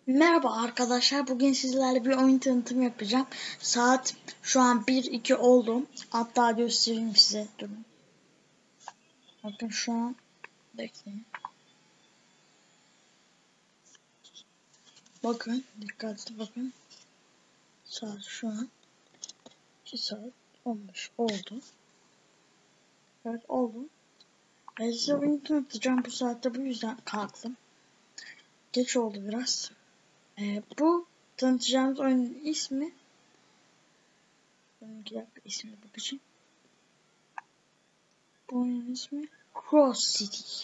Merhaba arkadaşlar. Bugün sizlerle bir oyun tanıtımı yapacağım. Saat şu an 1-2 oldu. Hatta göstereyim size. Durun. Bakın şu an. Bekleyin. Bakın. Dikkatli bakın. Saat şu an 2 saat 15 oldu. Evet oldu. Size oyunu tanıtacağım bu saatte. Bu yüzden kalktım. Geç oldu biraz. Bu tanıtacağımız oyunun ismi. Bir dakika ismine bakacağım. Bu oyunun ismi Cross City.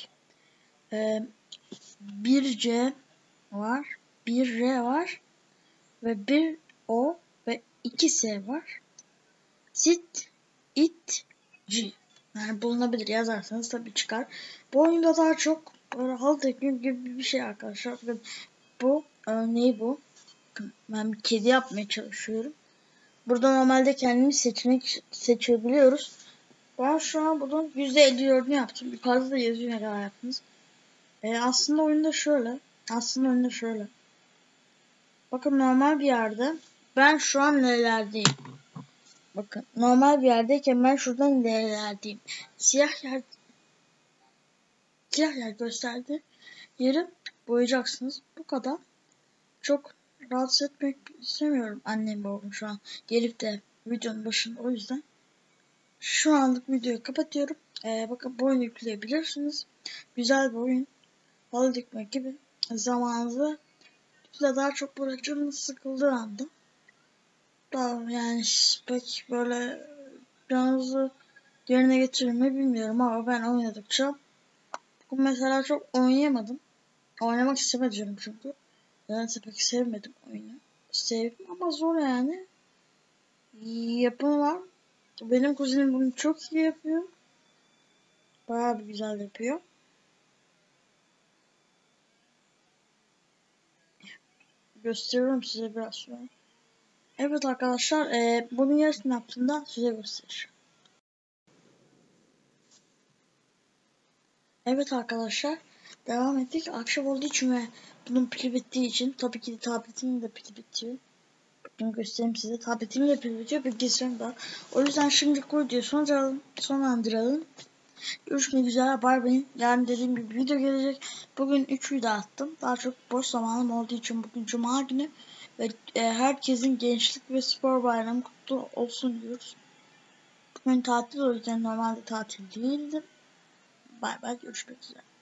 1C var, 1R var ve 1 O ve 2 S var. Sit, it, G. Yani bulunabilir, yazarsanız tabii çıkar. Bu oyunda daha çok böyle halı teknik gibi bir şey arkadaşlar. Bakın bu örneği bu. Bakın ben bir kedi yapmaya çalışıyorum. Burada normalde kendimiz seçebiliyoruz. Ben şu an bunun %54'ünü yaptım. Yukarıda da yazıyor ne kadar yaptınız. Aslında oyunda şöyle. Bakın normal bir yerde ben şu an nerelerdeyim. Bakın normal bir yerdeyken ben şuradan nerelerdeyim. Siyah yer gösterdi. Yeri boyayacaksınız. Bu kadar. Çok rahatsız etmek istemiyorum annem babam şu an. Gelip de videonun başında, o yüzden. Şu anlık videoyu kapatıyorum. Bakın bu oyunu yükleyebilirsiniz. Güzel bir oyun. Halı dikmek gibi zamanınızı daha çok böyle canınız sıkıldığı anda daha yani pek böyle canınızı yerine getirir mi bilmiyorum ama ben oynadıkça bugün mesela çok oynayamadım. Oynamak istemedim çünkü. Nedense pek sevmedim oyunu. Sevdim ama zor yani. Yapımı var. Benim kuzenim bunu çok iyi yapıyor. Bayağı bir güzel yapıyor. Gösteriyorum size biraz sonra. Evet arkadaşlar, bunun yarısını yaptığımda size göstereceğim. Evet arkadaşlar, devam ettik. Akşam olduğu için ve bunun pili bittiği için tabii ki de tabletimin de pili bitiyor. Bunu göstereyim size. Tabletimin de pili bitiyor, bilgisayarım da. O yüzden şimdi videoyu sonlandıralım. Görüşmek üzere, bay bay. Yarın dediğim gibi video gelecek. Bugün 3 video attım. Daha çok boş zamanım olduğu için bugün Cuma günü. Ve herkesin gençlik ve spor bayramı kutlu olsun diyoruz. Bugün tatil, o yüzden normalde tatil değildim. Bay bay, görüşmek üzere.